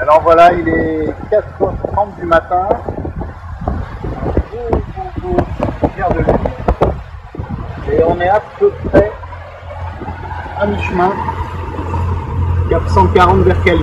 Alors voilà, il est 4h30 du matin. Beau clair de lune. Et on est à peu près à mi-chemin, cap 140 vers Calvi.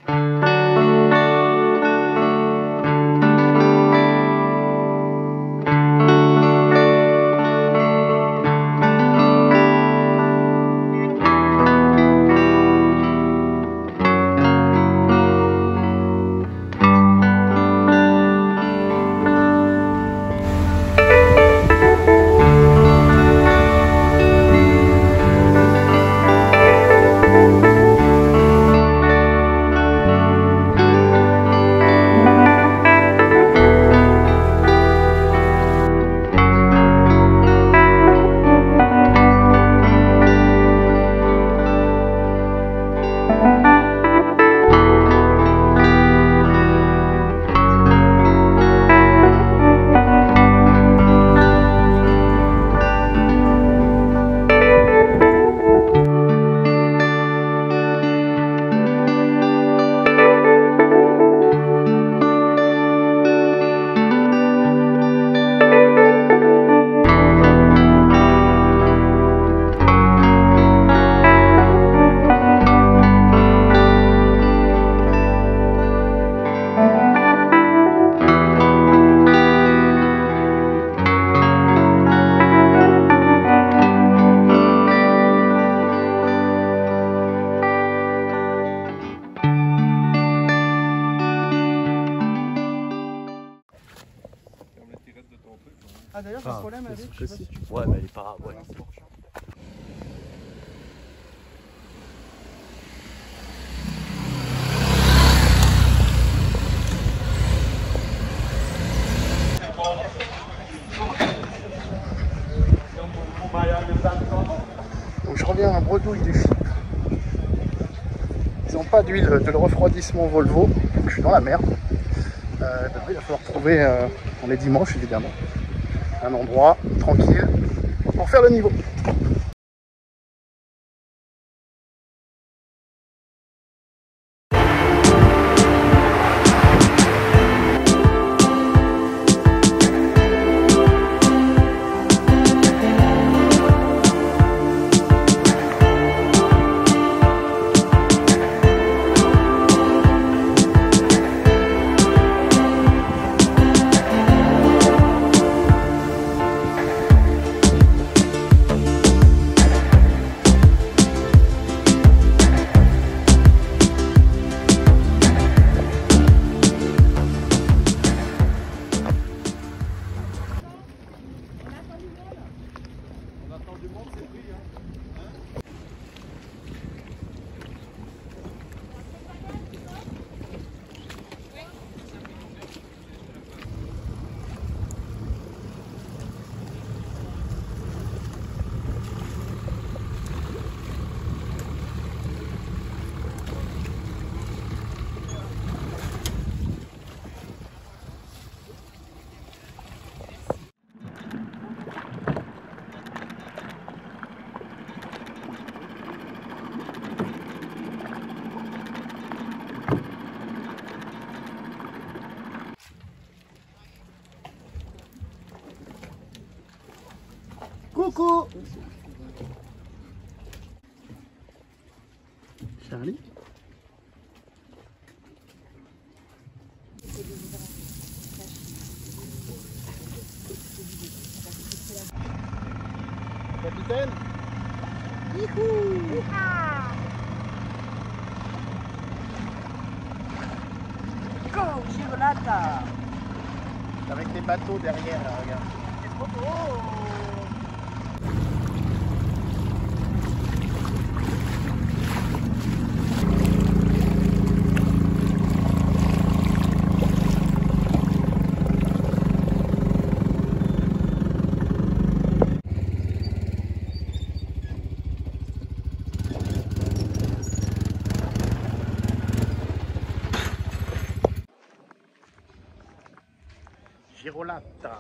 Ah d'ailleurs j'ai un problème avec, je sais pas si tu peux... Ouais mais elle est pas... Ouais. Donc je reviens à Bredouille du Chypre. Ils n'ont pas d'huile de refroidissement Volvo, donc je suis dans la merde. Il va falloir trouver, on est dimanche évidemment, un endroit tranquille pour faire le niveau. Coucou Charlie. Capitaine. Youhou. Go, Girolata. Avec les bateaux derrière là, regarde. Oh. Girolata.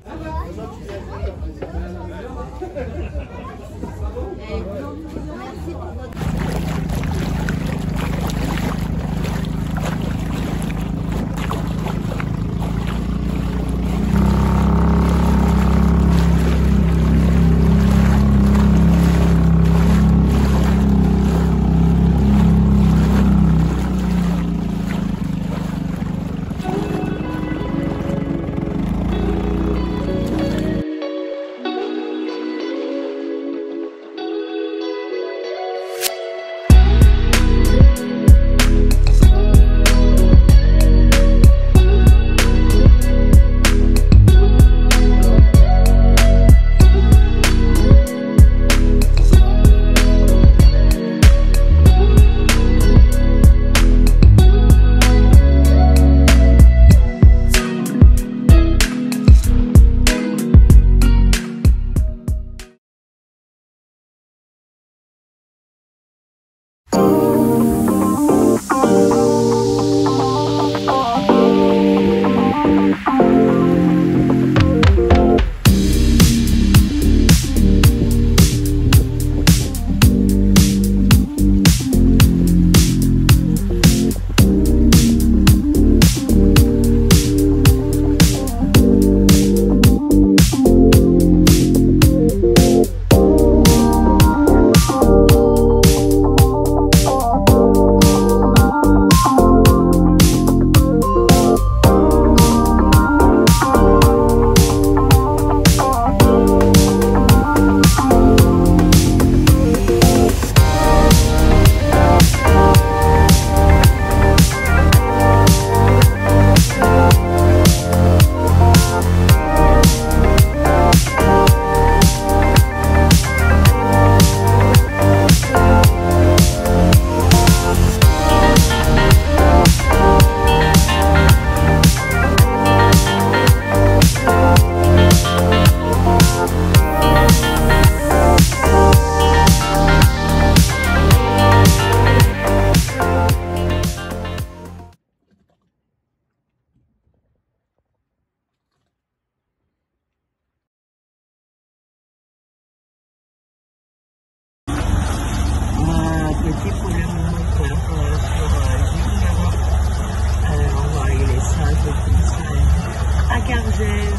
Pour le moteur sur Girolata. On va aller laisser un peu plus à Cargese.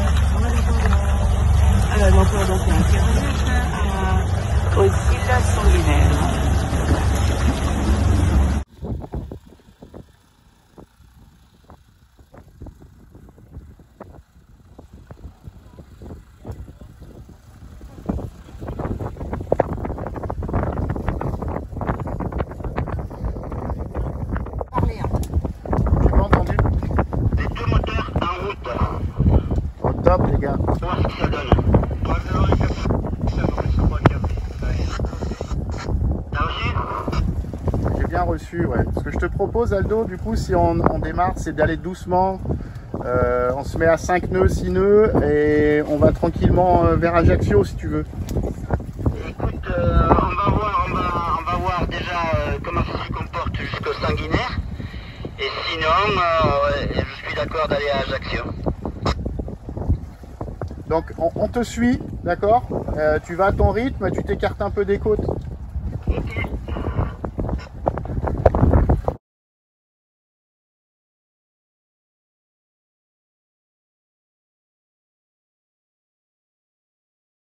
Donc à Cargese, aux îles sanguinaires. Top les gars. J'ai bien reçu, ouais. Ce que je te propose Aldo, du coup, si on démarre, c'est d'aller doucement. On se met à 5 nœuds, 6 nœuds et on va tranquillement vers Ajaccio si tu veux. Écoute, on va voir déjà comment ça se comporte jusqu'au sanguinaire. Et sinon, je suis d'accord d'aller à Ajaccio. Donc on te suit, d'accord, tu vas à ton rythme, tu t'écartes un peu des côtes. Ok.